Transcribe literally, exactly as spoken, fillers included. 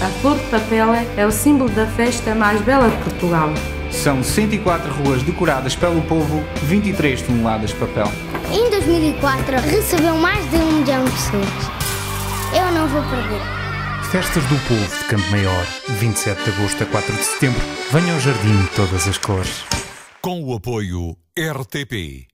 A flor de papel é o símbolo da festa mais bela de Portugal. São cento e quatro ruas decoradas pelo povo, vinte e três toneladas de papel. Em dois mil e quatro recebeu mais de um milhão de pessoas. Eu não vou perder. Festas do Povo de Campo Maior, vinte e sete de agosto a quatro de setembro. Venha ao Jardim de todas as cores. Com o apoio R T P.